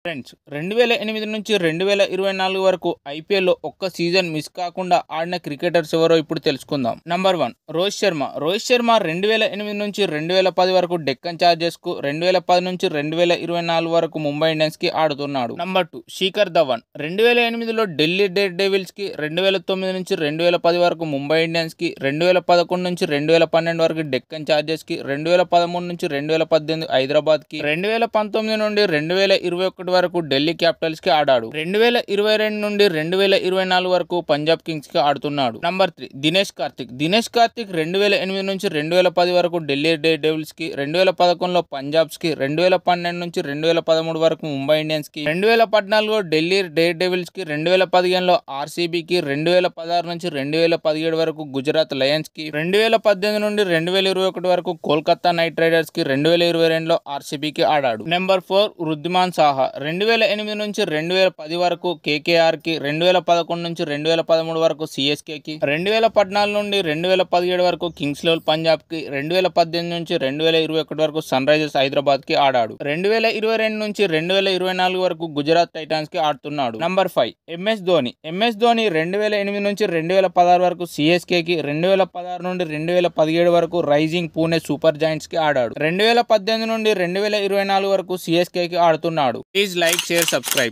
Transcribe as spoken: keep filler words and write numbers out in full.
Friends రెండు వేల ఎనిమిది నుంచి రెండు వేల ఇరవై నాలుగు వరకు ఐపీఎల్లో ఒక్క సీజన్ మిస్ కాకుండా ఆడిన క్రికెటర్స్ ఎవరో ఇప్పుడు తెలుసుకుందాం. Number one Rohit Sharma. రోహిత్ శర్మ రెండు వేల ఎనిమిది నుంచి రెండు వేల పది వరకు డెక్కన్ చార్జర్స్కు, రెండు వేల పది నుంచి రెండు వేల ఇరవై నాలుగు వరకు ముంబై ఇండియన్స్కి ఆడుతున్నాడు. Number two Shikhar Dhawan. రెండు వేల ఎనిమిదిలో ఢిల్లీ డేర్ డెవిల్స్కి, రెండు వేల తొమ్మిది నుంచి రెండు వేల పది వరకు ముంబై ఇండియన్స్కి, రెండు వేల పదకొండు నుంచి రెండు వేల పన్నెండు వరకు డెక్కన్ చార్జర్స్కి, రెండు వేల పదమూడు నుంచి రెండు వేల పద్దెనిమిది హైదరాబాద్కి, రెండు వేల పంతొమ్మిది నుండి రెండు వేల ఇరవై ఒకటి వరకు ఢిల్లీ క్యాపిటల్స్ కి ఆడాడు. రెండు వేల ఇరవై రెండు నుండి రెండు వేల ఇరవై నాలుగు వరకు పంజాబ్ కింగ్స్ కి ఆడుతున్నాడు. Number three Dinesh Karthik. దినేష్ కార్తిక్ రెండు వేల ఎనిమిది నుంచి రెండు వేల పది వరకు ఢిల్లీ డేర్ డెవిల్స్ కి, రెండు వేల పదకొండులో పంజాబ్స్ కి, రెండు వేల పన్నెండు నుంచి రెండు వేల పదమూడు వరకు ముంబై ఇండియన్స్ కి, రెండు వేల పద్నాలుగులో ఢిల్లీ డేర్ డెవిల్స్ కి, రెండు వేల పదిహేనులో ఆర్సీబీకి, రెండు వేల పదహారు నుంచి రెండు వేల పదిహేడు వరకు గుజరాత్ లయన్స్ కి, రెండు వేల పద్దెనిమిది నుండి రెండు వేల ఇరవై ఒకటి వరకు కోల్కతా నైట్ రైడర్స్ కి, రెండు వేల ఇరవై రెండులో ఆర్సీబీకి ఆడాడు. Number four Wriddhiman Saha. రెండు వేల ఎనిమిది నుంచి రెండు వేల పది వరకు కేకేఆర్ కి, రెండు వేల పదకొండు నుంచి రెండు వేల పదమూడు వరకు సిఎస్కే కి, రెండు వేల పద్నాలుగు నుండి రెండు వేల పదిహేడు వరకు కింగ్స్ లెవెన్ పంజాబ్ కి, రెండు వేల పద్దెనిమిది నుంచి రెండు వేల ఇరవై ఒకటి వరకు సన్ రైజర్స్ హైదరాబాద్ కి ఆడాడు. రెండు వేల ఇరవై రెండు నుంచి రెండు వేల ఇరవై నాలుగు వరకు గుజరాత్ టైటాన్స్ కి ఆడుతున్నాడు. Number five MS Dhoni. MS Dhoni రెండు వేల ఎనిమిది నుంచి రెండు వేల పదహారు వరకు సిఎస్కే కి, రెండు వేల పదహారు నుండి రెండు వేల పదిహేడు వరకు రైజింగ్ పూణే సూపర్ జాయింట్స్ కి ఆడాడు. రెండు వేల పద్దెనిమిది నుండి రెండు వేల ఇరవై నాలుగు వరకు సిఎస్కే కి ఆడుతున్నాడు. Please like, share, subscribe.